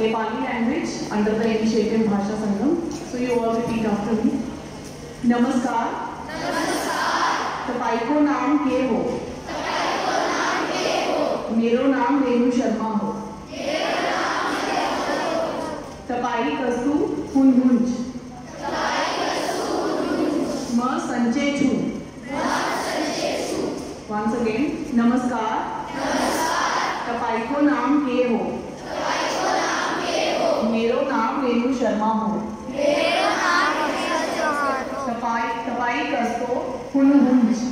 Nepali language under the initiative Bhasha Sangam. So you all repeat after me. Namaskar. तपाईको नाम के हो? मेरो नाम रेणु शर्मा हो. तपाई कस्तु हुनुहुन्छ. म सन्चे छु. Once again, नमस्कार. तपाईको नाम के हो? मेरो नाम रेणु शर्मा हो. तपाई कस्तो हुनुहुन्छ.